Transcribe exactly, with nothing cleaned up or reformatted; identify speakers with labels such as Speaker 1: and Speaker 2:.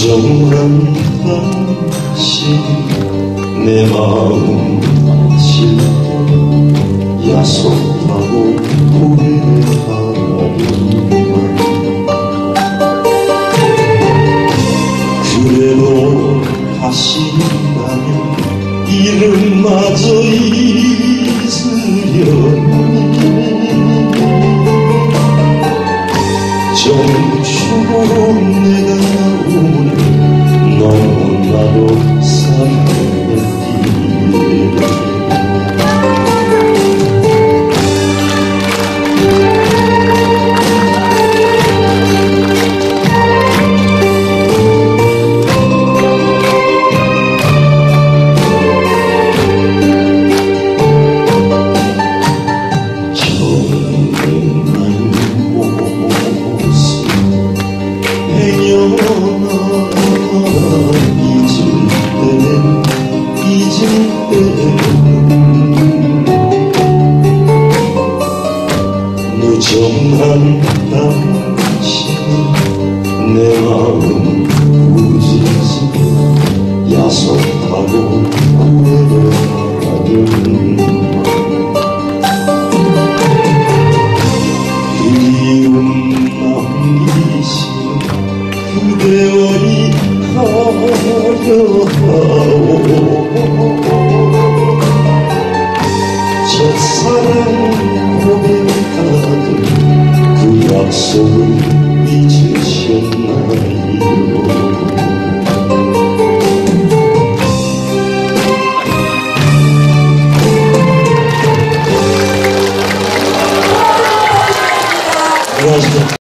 Speaker 1: 무정한 당신 내 마음 실고 약속하고 후회하기만 그래도 다시라면 이름마저 잊으려니 정주고 내가 오늘 너무나도 사랑했기에 무정한 당신은 내 마음 굳이지 약속하고 후회를 하는 그리움 남기신 그대와의 하여하오 첫사랑 고백하던 그 약속을 잊으셨나요? 고맙습니다.